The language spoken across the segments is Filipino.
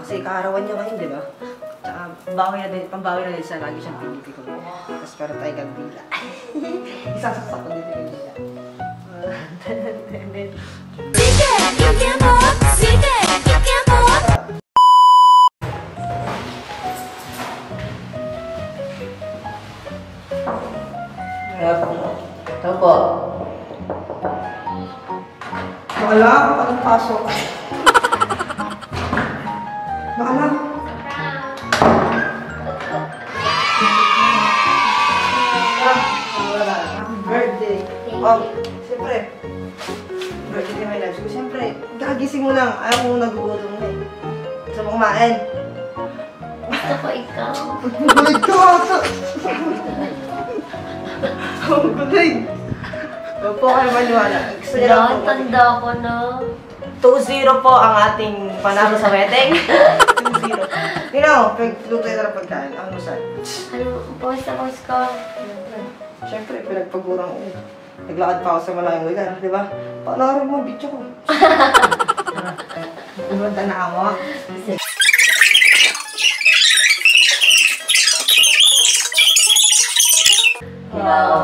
Kasi kaarawan niya ngayon, di ba? Tsaka pambawi na din sa lagi siyang piniti ko. Tapos para tayo gagdila. Isasaksak ko dito yung siya. Ito po. Wala ako pa ng pasok. Baka na. Happy birthday. Oh, siyempre. Birthday ni my life. Siyempre, gagising mo lang. Ayaw mo nagugutom na eh. Gusto mo kumain? Gusto ko ikaw. Gulit ko! Ang gulit! Huwag po kayo maniwala. Gusto niya lang po. Tanda ko na. 2-0 po ang ating panalo sa wedding. 2-0. Tingnan mo, luto yung na pagkain. Ang masal. Ano, pawis ko. Siyempre, pinagpagurang ko. Naglakad pa ako sa malayong lugar, di ba? Panoorin mo ang video ko. Ibang tanawa. Wow!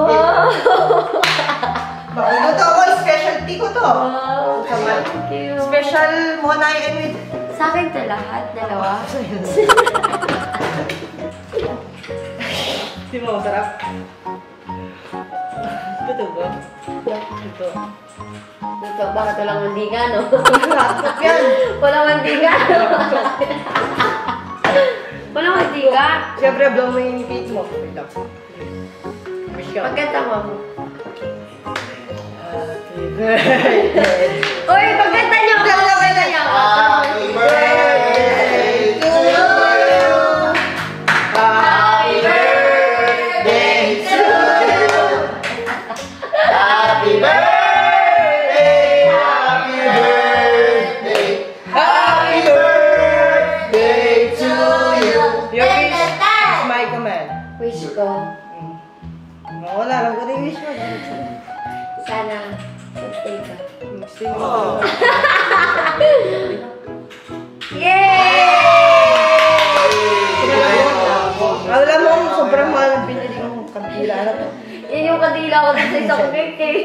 Bago to ako, specialty ko to. Wow! Thank you. Special Monay and with... Sa akin to lahat, dalawa. Di mo, sarap. Ito ba? Ito. Ito, bakit walang mandingan, no? Laptop yan. Walang mandingan, no? Walang mandingan. Siyempre, blow mo yung feet mo. Wait lang. Wish ka. Pagkanta mo. Happy birthday. Uy, pagkanta niyo ako! Pagkanta niyo ako! Happy birthday to you. Happy birthday to you. Happy birthday. Happy birthday. Happy birthday to you. Your wish is my command. Wish ko. Wala lang ko rin wish mo. Sana mag-stay ka. Oh. Yay! Alam mo, sobrang mahal ang pinili kong kandila na to. Yan yung kadila ko sa isang cake eh.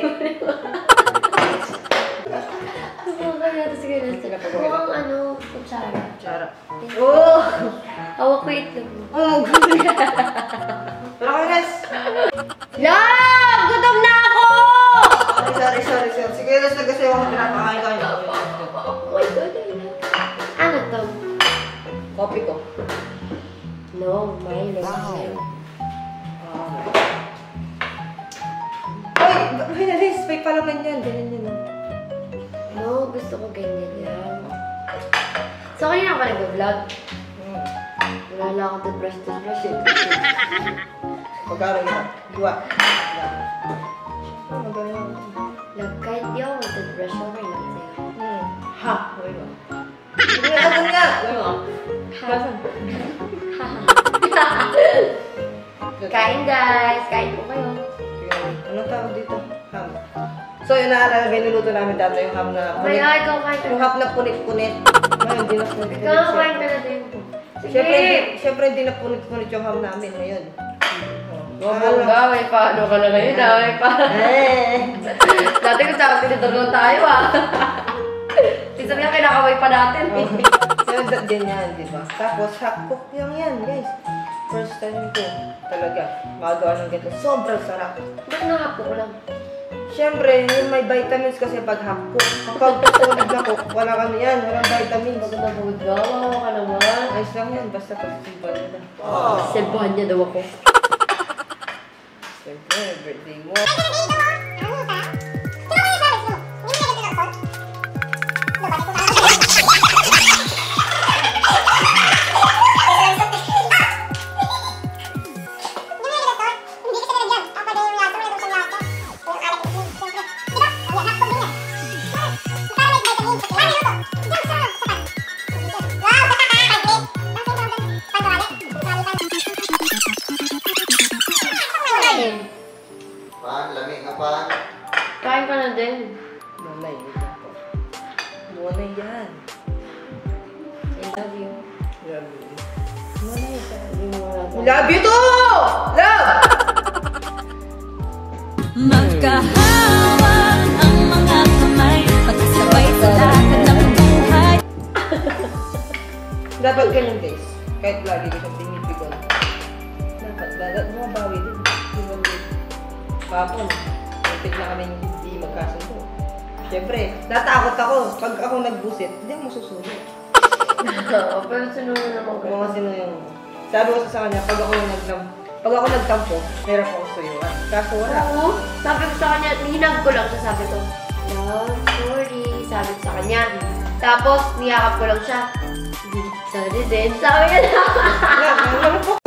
Mukhang ano, kutsara. Tsara. Oh! Hawak ko itlog. Oh, gulit. Pero kami, guys. Love! Gutom na ako! Sorry. Sige, guys, kasi ako pinapakain ko. Oh my God, I love. Ano to? Coffee ko. No, Milo. Ay, nalis. May palaman yan. Ganyan yan. No, gusto ko ganyan yan. So, kanina ka nag-vlog? Wala lang ako toothbrush. Magkano yun? 2. Magkano yun? Love, kahit di ako mag-toothbrush, okay lang sa'yo. Ha? Okay ba? Hindi na kasan nga! Kasan? Kain guys! Kain po kayo. Anong tawag dito? Ham. So, yun naalala, niluto namin dati yung ham na punit. Kaya ikaw kain ka Yung na. ham na punit-punit. Ngayon, hindi na punit-punit. Ikaw kain ka na din. Siyempre, hindi na punit-punit yung ham namin ngayon. Bongga, may paano ka na ngayon ah, may paano. Dati kung saan tinutulungan tayo ah. Minsan nga kinakaway pa natin. Sinundat din yan, di ba? Tapos, hot cook yung yan, guys. First time ko talaga magawa ng ganito. Sobrang sarap. Ba't nahapo ko lang? Siyempre, yung may vitamins kasi pag hot cook. Kapag tulad na cook, walang ano yan, walang vitamins. Maganda po gawa ka naman. Ayos lang yan, basta pag-siban nila. Sebahan niya daw ako. Siyempre, birthday mo. Pa, lamig ka pa. Love you too! Love! Magkahawak ang mga kamay, pagkasabay sa lahat ng buhay. Dapat ganun guys. Kahit lagi ko siyang pinipigon. Dapat bumabawi din. Kapon, muntik na kami hindi magkasundo. Siyempre, natakot ako. Pag ako nagbusit, hindi ako masusunod. Pero sunod naman ko. Kung sino yung... Sabi ko sa kanya, pag ako nagtampo, hirap ako suyuan. Kaso wala. Oo. Sabi ko sa kanya, hinag ko lang siya, sabi ko, love, sorry. Sabi ko sa kanya. Tapos, niyakap ko lang siya. Sorry din. Sabi niya na. Naman po